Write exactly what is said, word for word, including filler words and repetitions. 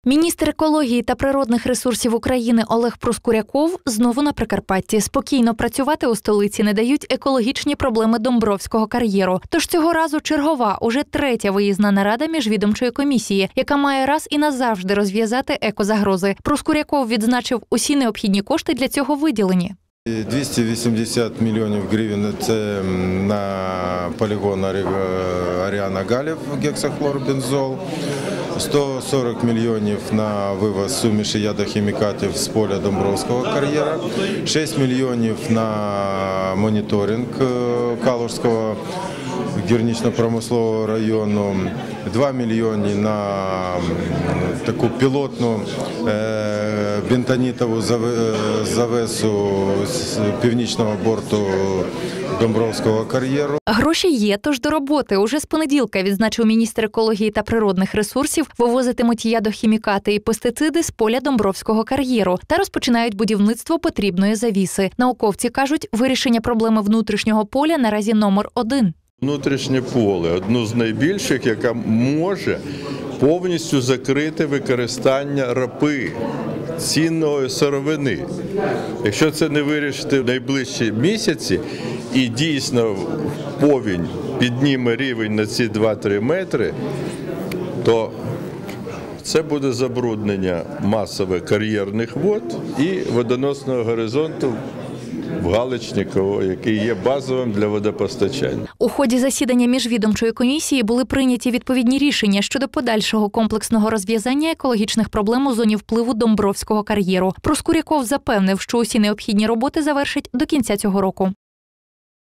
Міністр екології та природних ресурсів України Олег Проскуряков знову на Прикарпатті. Спокійно працювати у столиці не дають екологічні проблеми Домбровського кар'єру. Тож цього разу чергова, уже третя виїзна нарада міжвідомчої комісії, яка має раз і назавжди розв'язати екозагрози. Проскуряков відзначив, усі необхідні кошти для цього виділені. двісті вісімдесят мільйонів гривень – це на полігон Аріана Галів гексахлорбензол, сто сорок мільйонів на вивоз суміші ядохімікатів з поля Домбровського кар'єра, шість мільйонів на моніторинг Калужського гірничо-промислового району, два мільйони на таку пілотну бентонітову завесу з північного борту Домбровського кар'єру. Гроші є, тож до роботи. Уже з понеділка, відзначив міністр екології та природних ресурсів, вивозитимуть ядохімікати і пестициди з поля Домбровського кар'єру та розпочинають будівництво потрібної завіси. Науковці кажуть, вирішення проблеми внутрішнього поля наразі номер один. Внутрішнє поле – одне з найбільших, яка може повністю закрити використання ропи, цінної сировини. Якщо це не вирішити в найближчі місяці і дійсно повінь підніме рівень на ці два-три метри, то це буде забруднення масове кар'єрних вод і водоносного горизонту в Галичниково, який є базовим для водопостачання. У ході засідання міжвідомчої комісії були прийняті відповідні рішення щодо подальшого комплексного розв'язання екологічних проблем у зоні впливу Домбровського кар'єру. Проскуряков запевнив, що усі необхідні роботи завершать до кінця цього року.